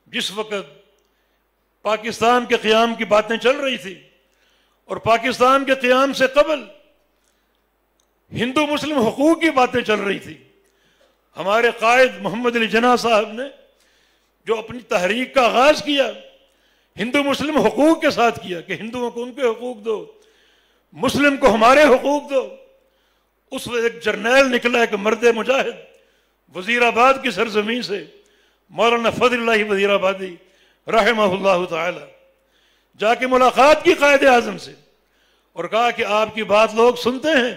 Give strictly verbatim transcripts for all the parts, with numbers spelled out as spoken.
جس وقت پاکستان کے قیام کی باتیں چل رہی تھی اور پاکستان کے قیام سے قبل ہندو مسلم حقوق کی باتیں چل رہی تھی، ہمارے قائد محمد علی جناح صاحب نے جو اپنی تحریک کا آغاز کیا ہندو مسلم حقوق کے ساتھ کیا کہ ہندوؤں کو ان کے حقوق دو، مسلم کو ہمارے حقوق دو، اس وقت ایک جرنیل نکلا ایک مرد مجاہد وزیر آباد کی سرزمین سے، مولانا فضل اللہ وزیر آبادی رحمہ اللہ تعالی، جا کے ملاقات کی قائد اعظم سے اور کہا کہ آپ کی بات لوگ سنتے ہیں،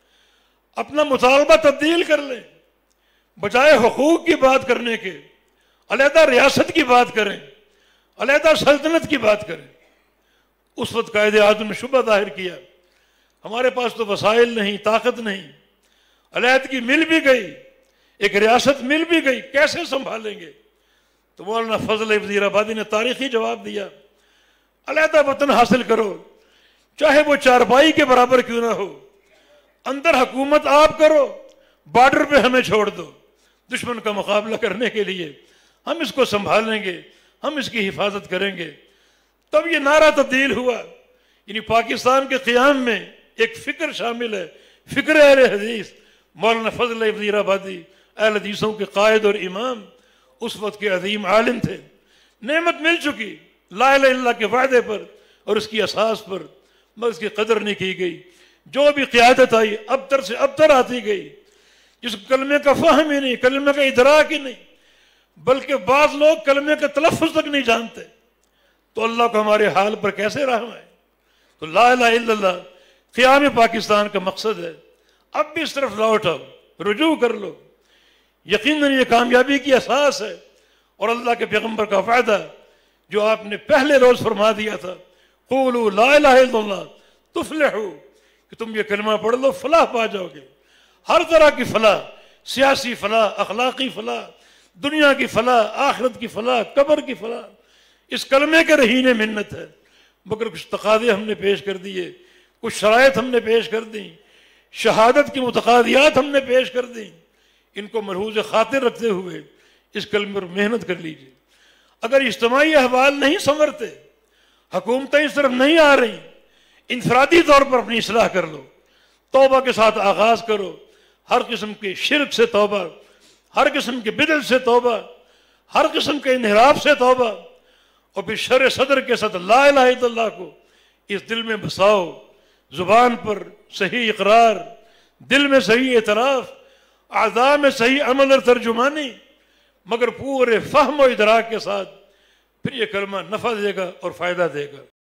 اپنا مطالبہ تبدیل کر لیں، بجائے حقوق کی بات کرنے کے علیحدہ ریاست کی بات کریں، علیحدہ سلطنت کی بات کریں۔ اس وقت قائد اعظم نے شبہ ظاہر کیا، ہمارے پاس تو وسائل نہیں، طاقت نہیں، علیحدگی مل بھی گئی، ایک ریاست مل بھی گئی، کیسے سنبھالیں گے؟ تو مولانا فضل وزیر آبادی نے تاریخی جواب دیا، علیحدہ وطن حاصل کرو، چاہے وہ چارپائی کے برابر کیوں نہ ہو، اندر حکومت آپ کرو، بارڈر پہ ہمیں چھوڑ دو، دشمن کا مقابلہ کرنے کے لیے ہم اس کو سنبھالیں گے، ہم اس کی حفاظت کریں گے۔ تب یہ نعرہ تبدیل ہوا، یعنی پاکستان کے قیام میں ایک فکر شامل ہے، فکر اہل حدیث۔ مولانا فضل وزیر آبادی اہل حدیثوں کے قائد اور امام، اس وقت کے عظیم عالم تھے، نعمت مل چکی لا الہ الا اللہ کے وعدے پر اور اس کی اساس پر، مگر اس کی قدر نہیں کی گئی۔ جو بھی قیادت آئی ابتر سے ابتر آتی گئی، جس کلمے کا فہم ہی نہیں، کلمے کا ادراک ہی نہیں، بلکہ بعض لوگ کلمے کا تلفظ تک نہیں جانتے، تو اللہ کو ہمارے حال پر کیسے رحم آئے؟ تو لا الہ الا اللہ قیام پاکستان کا مقصد ہے۔ اب بھی اس طرف لوٹ آؤ، رجوع کر لو، یقیناً یہ کامیابی کی اساس ہے، اور اللہ کے پیغمبر کا وعدہ جو آپ نے پہلے روز فرما دیا تھا، قولوا لا الہ الا اللہ تفلحوا، کہ تم یہ کلمہ پڑھ لو فلاح پا جاؤ گے، ہر طرح کی فلاح، سیاسی فلاح، اخلاقی فلاح، دنیا کی فلاح، آخرت کی فلاح، قبر کی فلاح، اس کلمے کے رہین منت ہے۔ مگر کچھ تقاضے ہم نے پیش کر دیے، کچھ شرائط ہم نے پیش کر دیں، شہادت کی متقاضیات ہم نے پیش کر دیں، ان کو ملحوظ خاطر رکھتے ہوئے اس کلمے پر محنت کر لیجیے۔ اگر اجتماعی احوال نہیں سنورتے، حکومتیں اس طرف نہیں آ رہی، انفرادی طور پر اپنی اصلاح کر لو، توبہ کے ساتھ آغاز کرو، ہر قسم کے شرک سے توبہ، ہر قسم کے بدعت سے توبہ، ہر قسم کے انحراف سے توبہ، اور پھر شر صدر کے ساتھ لا الہ الا اللہ کو اس دل میں بساؤ، زبان پر صحیح اقرار، دل میں صحیح اعتراف، اعضاء میں صحیح عمل اور ترجمانی، مگر پورے فہم و ادراک کے ساتھ، پھر یہ کلمہ نفع دے گا اور فائدہ دے گا۔